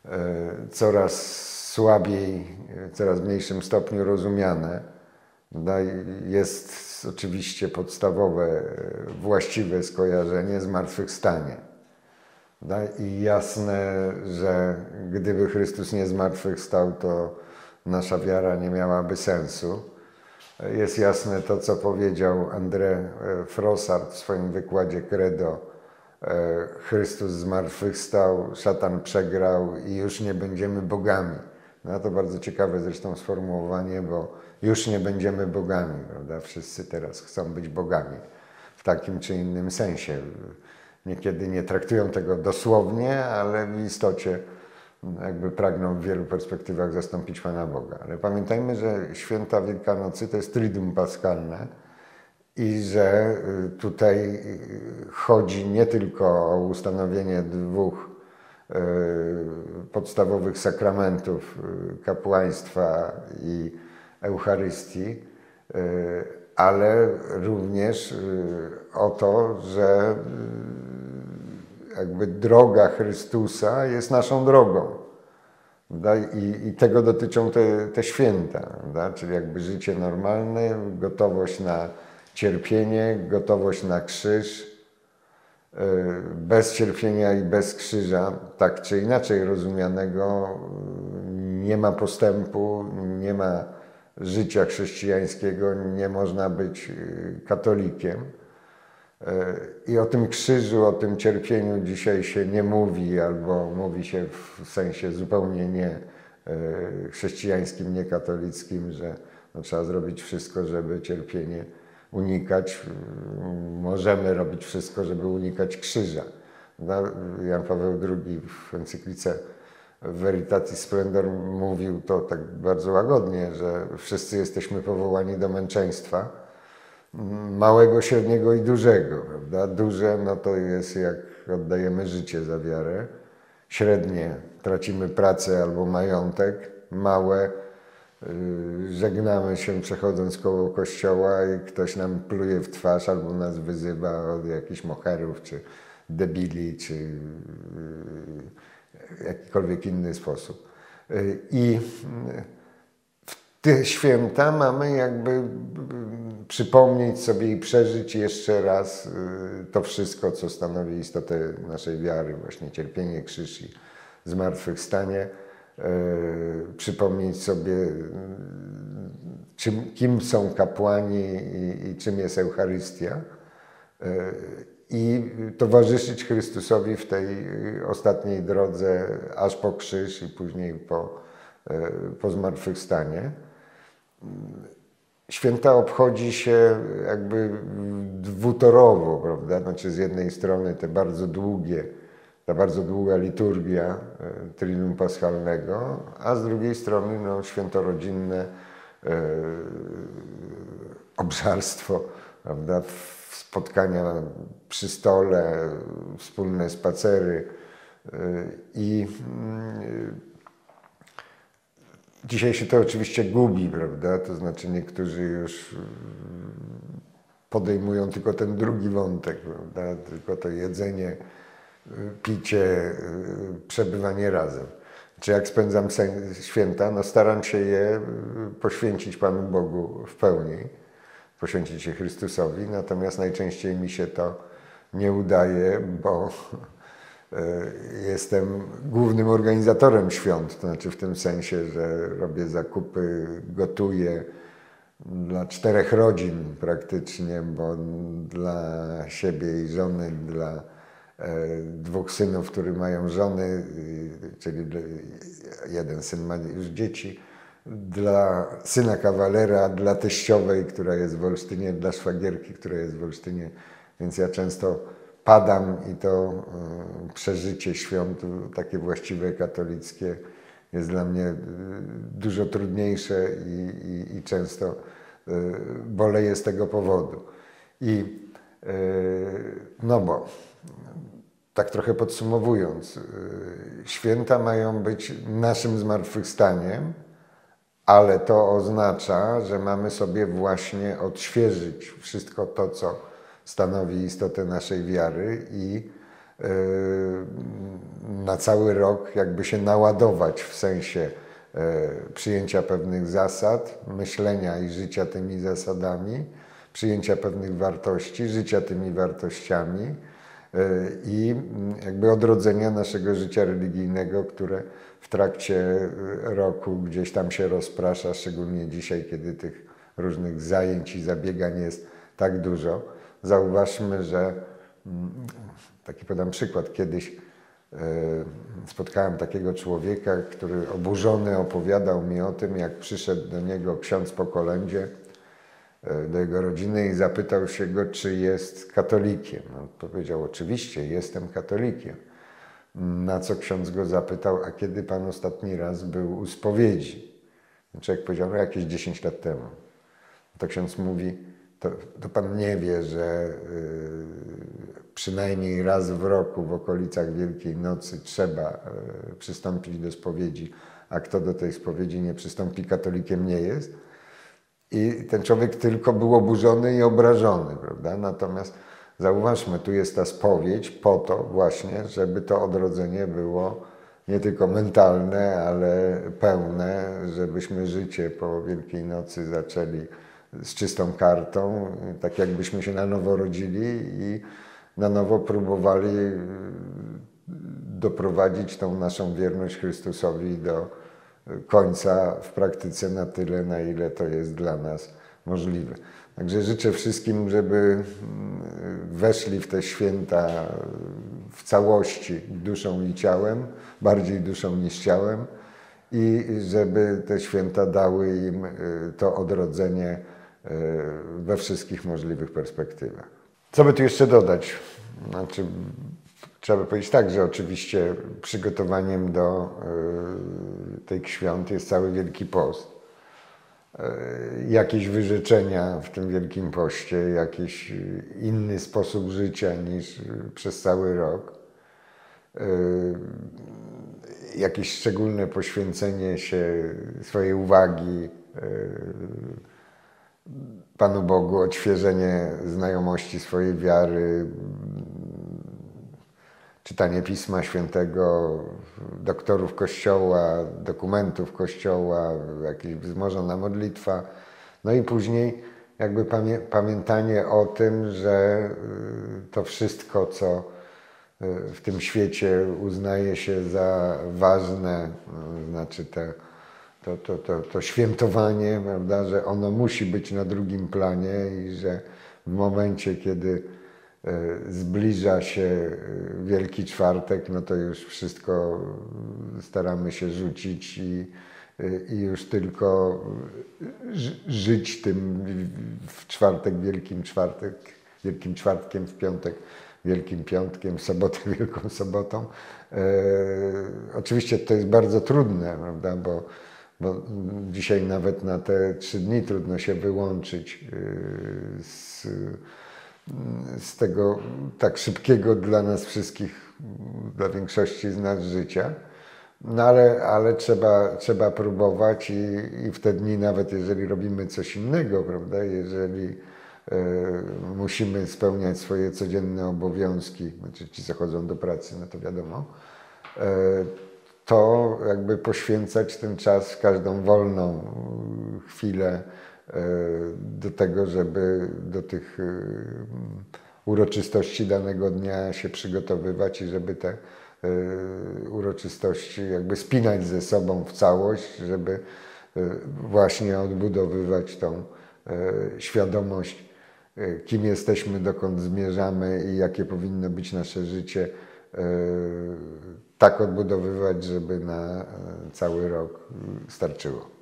coraz słabiej, w coraz mniejszym stopniu rozumiane. Jest oczywiście podstawowe, właściwe skojarzenie zmartwychwstanie. I jasne, że gdyby Chrystus nie zmartwychwstał, to nasza wiara nie miałaby sensu. Jest jasne to, co powiedział André Frossard w swoim wykładzie Credo. Chrystus zmartwychwstał, szatan przegrał i już nie będziemy bogami. No to bardzo ciekawe zresztą sformułowanie, bo już nie będziemy bogami, prawda? Wszyscy teraz chcą być bogami w takim czy innym sensie. Niekiedy nie traktują tego dosłownie, ale w istocie jakby pragną w wielu perspektywach zastąpić Pana Boga. Ale pamiętajmy, że święta Wielkanocy to jest Triduum Paskalne i że tutaj chodzi nie tylko o ustanowienie dwóch podstawowych sakramentów kapłaństwa i Eucharystii, ale również o to, że jakby droga Chrystusa jest naszą drogą. I tego dotyczą te święta, prawda? Czyli jakby życie normalne, gotowość na cierpienie, gotowość na krzyż. Bez cierpienia i bez krzyża, tak czy inaczej rozumianego, nie ma postępu, nie ma życia chrześcijańskiego, nie można być katolikiem. I o tym krzyżu, o tym cierpieniu dzisiaj się nie mówi, albo mówi się w sensie zupełnie nie chrześcijańskim, nie katolickim, że no, trzeba zrobić wszystko, żeby cierpienie unikać. Możemy robić wszystko, żeby unikać krzyża. Jan Paweł II w encyklice Veritatis Splendor mówił to tak bardzo łagodnie, że wszyscy jesteśmy powołani do męczeństwa, małego, średniego i dużego. Prawda? Duże no to jest jak oddajemy życie za wiarę, średnie tracimy pracę albo majątek, małe żegnamy się przechodząc koło kościoła i ktoś nam pluje w twarz albo nas wyzywa od jakichś moherów, czy debili, czy w jakikolwiek inny sposób. I w te święta mamy jakby przypomnieć sobie i przeżyć jeszcze raz to wszystko, co stanowi istotę naszej wiary, właśnie cierpienie, krzyż i zmartwychwstanie. Przypomnieć sobie, kim są kapłani i czym jest Eucharystia i towarzyszyć Chrystusowi w tej ostatniej drodze aż po krzyż i później po zmartwychwstanie. Święta obchodzi się jakby dwutorowo, prawda? Znaczy z jednej strony ta bardzo długa liturgia Triduum Paschalnego, a z drugiej strony no, święto rodzinne, obżarstwo, prawda? Spotkania przy stole, wspólne spacery i dzisiaj się to oczywiście gubi, prawda? To znaczy niektórzy już podejmują tylko ten drugi wątek, prawda? Tylko to jedzenie, picie, przebywanie razem. Czy jak spędzam święta, no staram się je poświęcić Panu Bogu w pełni, poświęcić je Chrystusowi, natomiast najczęściej mi się to nie udaje, bo jestem głównym organizatorem świąt, to znaczy w tym sensie, że robię zakupy, gotuję dla 4 rodzin praktycznie, bo dla siebie i żony, dla 2 synów, którzy mają żony, czyli jeden syn ma już dzieci, dla syna kawalera, dla teściowej, która jest w Olsztynie, dla szwagierki, która jest w Olsztynie, więc ja często padam i to przeżycie świąt, takie właściwe katolickie, jest dla mnie dużo trudniejsze i często boleję z tego powodu. No bo, tak trochę podsumowując, święta mają być naszym zmartwychwstaniem, ale to oznacza, że mamy sobie właśnie odświeżyć wszystko to, co stanowi istotę naszej wiary i na cały rok jakby się naładować w sensie przyjęcia pewnych zasad, myślenia i życia tymi zasadami, przyjęcia pewnych wartości, życia tymi wartościami i jakby odrodzenia naszego życia religijnego, które w trakcie roku gdzieś tam się rozprasza, szczególnie dzisiaj, kiedy tych różnych zajęć i zabiegań jest tak dużo. Zauważmy, że taki podam przykład. Kiedyś spotkałem takiego człowieka, który oburzony opowiadał mi o tym, jak przyszedł do niego ksiądz po kolędzie, do jego rodziny i zapytał się go, czy jest katolikiem. On powiedział, oczywiście, jestem katolikiem. Na co ksiądz go zapytał, a kiedy pan ostatni raz był u spowiedzi? Człowiek powiedział, no jakieś 10 lat temu. To ksiądz mówi, to pan nie wie, że przynajmniej raz w roku w okolicach Wielkiej Nocy trzeba przystąpić do spowiedzi, a kto do tej spowiedzi nie przystąpi, katolikiem nie jest. I ten człowiek tylko był oburzony i obrażony, prawda? Natomiast zauważmy, tu jest ta spowiedź po to właśnie, żeby to odrodzenie było nie tylko mentalne, ale pełne, żebyśmy życie po Wielkiej Nocy zaczęli z czystą kartą, tak jakbyśmy się na nowo rodzili i na nowo próbowali doprowadzić tą naszą wierność Chrystusowi do końca w praktyce na tyle, na ile to jest dla nas możliwe. Także życzę wszystkim, żeby weszli w te święta w całości duszą i ciałem, bardziej duszą niż ciałem i żeby te święta dały im to odrodzenie we wszystkich możliwych perspektywach. Co by tu jeszcze dodać? Znaczy, trzeba by powiedzieć tak, że oczywiście przygotowaniem do tych świąt jest cały Wielki Post. Jakieś wyrzeczenia w tym Wielkim Poście, jakiś inny sposób życia niż przez cały rok. Jakieś szczególne poświęcenie się swojej uwagi Panu Bogu, odświeżenie znajomości swojej wiary, czytanie Pisma Świętego, doktorów Kościoła, dokumentów Kościoła, jakaś wzmożona modlitwa. No i później jakby pamiętanie o tym, że to wszystko, co w tym świecie uznaje się za ważne, znaczy to świętowanie, prawda, że ono musi być na drugim planie i że w momencie, kiedy zbliża się Wielki Czwartek, no to już wszystko staramy się rzucić i już tylko żyć tym w czwartek, Wielkim Czwartkiem, w piątek, Wielkim Piątkiem, w sobotę, Wielką Sobotą. Oczywiście to jest bardzo trudne, prawda, bo dzisiaj nawet na te 3 dni trudno się wyłączyć z tego tak szybkiego dla nas wszystkich, dla większości z nas życia. No ale trzeba próbować i w te dni, nawet jeżeli robimy coś innego, prawda, jeżeli musimy spełniać swoje codzienne obowiązki, znaczy ci zachodzą do pracy, no to wiadomo, to jakby poświęcać ten czas, każdą wolną chwilę do tego, żeby do tych uroczystości danego dnia się przygotowywać i żeby te uroczystości jakby spinać ze sobą w całość, żeby właśnie odbudowywać tą świadomość, kim jesteśmy, dokąd zmierzamy i jakie powinno być nasze życie, tak odbudowywać, żeby na cały rok starczyło.